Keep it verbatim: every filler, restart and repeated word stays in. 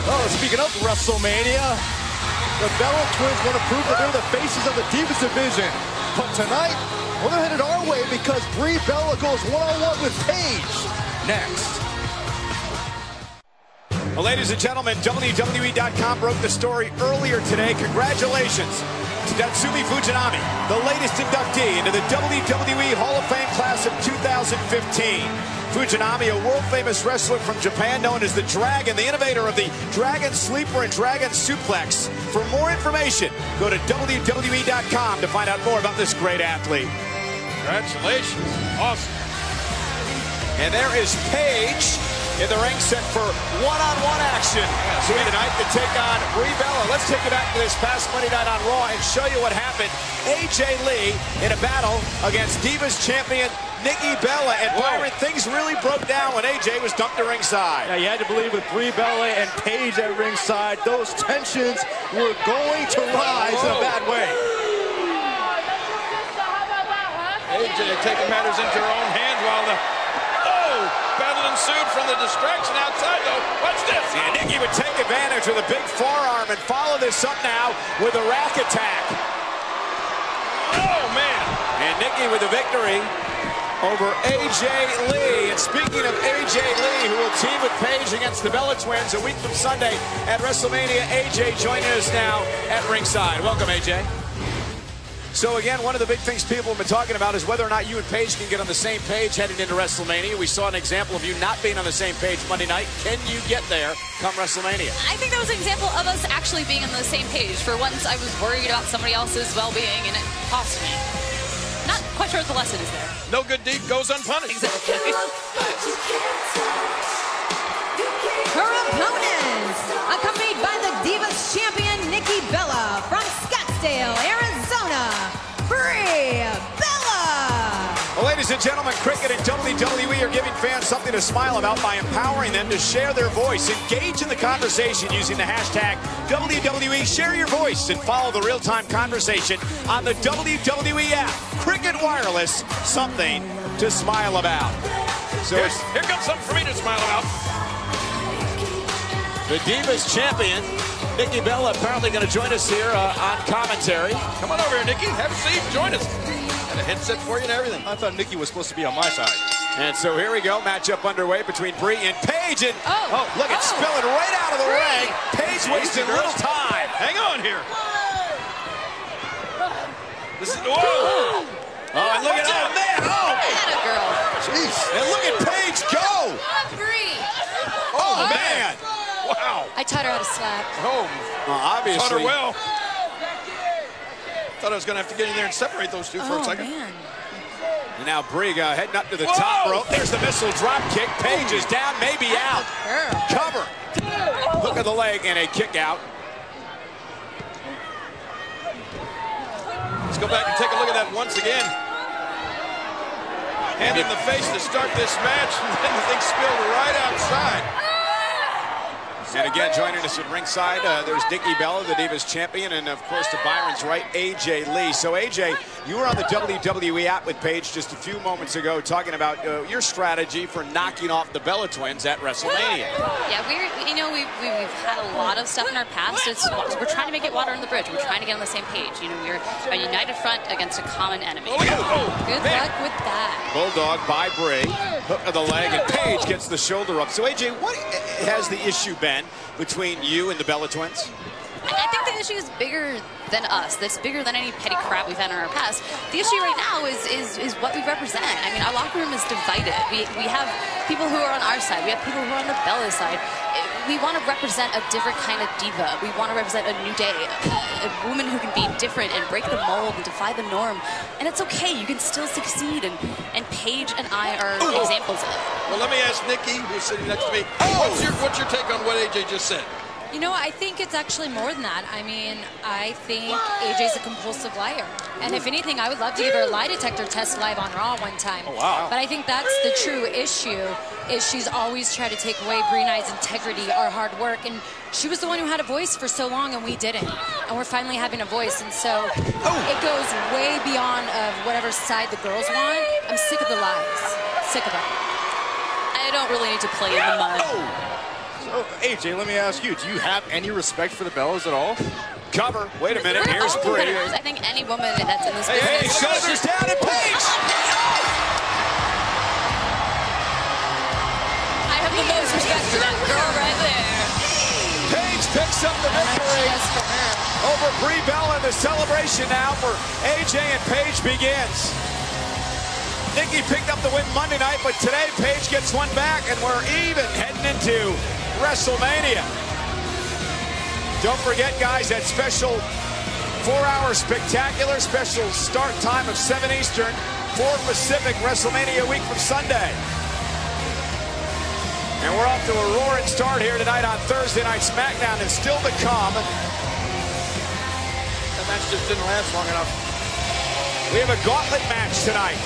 Oh, speaking of WrestleMania, the Bella Twins want to prove that they're the faces of the Divas division. But tonight, well, they're headed our way because Brie Bella goes one-on-one with Paige. Next. Well, ladies and gentlemen, W W E dot com broke the story earlier today. Congratulations to Natsumi Fujinami, the latest inductee into the W W E Hall of Fame class of two thousand fifteen. Fujinami, a world-famous wrestler from Japan known as the Dragon, the innovator of the Dragon Sleeper and Dragon Suplex. For more information, go to W W E dot com to find out more about this great athlete. Congratulations. Awesome. And there is Paige in the ring set for one-on-one action. So tonight to take on Brie Bella. Let's take it back to this past Monday night on Raw and show you what happened. A J Lee in a battle against Divas champion Nikki Bella. And Byron, things really broke down when A J was dumped to ringside. Yeah, you had to believe with Brie Bella and Paige at ringside, those tensions were going to rise Whoa. in a bad way. A J taking matters into her own hands while the oh, battle ensued from the distraction outside, though. Watch this. And Nikki would take advantage with a big forearm and follow this up now with a rack attack. Oh, man. And Nikki with the victory over A J Lee. And speaking of A J Lee, who will team with Paige against the Bella Twins a week from Sunday at WrestleMania, A J joining us now at ringside. Welcome, A J. So again, one of the big things people have been talking about is whether or not you and Paige can get on the same page heading into WrestleMania. We saw an example of you not being on the same page Monday night. Can you get there come WrestleMania? I think that was an example of us actually being on the same page. For once, I was worried about somebody else's well-being, and it cost me. Not quite sure what the lesson is there. No good deed goes unpunished. Exactly. Her opponents, accompanied by the Divas champion Nikki Bella from Scottsdale, Arizona, Brie Bella. Well, ladies and gentlemen, cricket and W W E are giving fans something to smile about by empowering them to share their voice. Engage in the conversation using the hashtag W W E Share Your Voice and follow the real-time conversation on the W W E app. Cricket Wireless, something to smile about. So Here's, here comes something for me to smile about. The Divas champion, Nikki Bella, apparently going to join us here uh, on commentary. Come on over here, Nikki. Have a seat. Join us. Got a headset for you and everything. I thought Nikki was supposed to be on my side. And so here we go. Matchup underway between Brie and Paige. And oh, oh look, it's oh. spilling right out of the Brie. ring. Paige wasting a little time. Hang on here. This is, whoa. Oh, and look at that, man. Oh, Atta girl. jeez. And look at Paige go. Brie. Oh, oh man. Wow. I taught her how to slap. Oh, well, obviously. taught her well. Thought I was going to have to get in there and separate those two for oh, a second. Man. And now Brie uh, heading up to the Whoa. top rope. There's the missile drop kick. Paige is down, maybe out. Girl. Cover. Look at the leg and a kick out. Let's go back and take a look at that once again. Hand in the face to start this match, and then the thing spilled right outside. And again, joining us at ringside, uh, there's Nikki Bella, the Divas champion, and of course to Byron's right, A J Lee. So A J, you were on the W W E app with Paige just a few moments ago talking about uh, your strategy for knocking off the Bella Twins at WrestleMania. Yeah, we're, you know, we've, we've had a lot of stuff in our past. It's, we're trying to make it water on the bridge. We're trying to get on the same page. You know, we're a united front against a common enemy. Oh, yeah. Oh, Good man. luck with that. Bulldog by Brie, hook of the leg, and Paige gets the shoulder up. So A J, what has the issue been between you and the Bella Twins? I think the issue is bigger than us. That's bigger than any petty crap we've had in our past. The issue right now is is is what we represent. I mean, our locker room is divided. We we have people who are on our side. We have people who are on the Bella side. We want to represent a different kind of diva. We want to represent a new day, a, a woman who can be different and break the mold and defy the norm. And it's okay. You can still succeed. And and Paige and I are Ooh. examples of it. Well, let me ask Nikki, who's sitting next to me. What's your what's your take on what A J just said? You know, I think it's actually more than that. I mean, I think A J's a compulsive liar. And if anything, I would love to give her a lie detector test live on Raw one time. Oh, wow. But I think that's the true issue, is she's always tried to take away Brie and I's integrity, our hard work. And she was the one who had a voice for so long, and we didn't. And we're finally having a voice. And so oh. it goes way beyond of whatever side the girls want. I'm sick of the lies. Sick of them. I don't really need to play in the mud. Oh. So, A J, let me ask you, do you have any respect for the Bellas at all? Cover. Wait a minute. We're Here's all Brie. competitors. I think any woman that's in this Hey, hey, business. shoulders down and Paige. I have the most respect for that girl right there. Paige picks up the victory Yes, for her. over Brie Bella. The celebration now for A J and Paige begins. Nikki picked up the win Monday night, but today Paige gets one back, and we're even heading into WrestleMania. Don't forget, guys, that special four-hour spectacular special start time of seven Eastern, four Pacific, WrestleMania week from Sunday. And we're off to a roaring start here tonight on Thursday Night SmackDown, and still to come. That match just didn't last long enough. We have a gauntlet match tonight.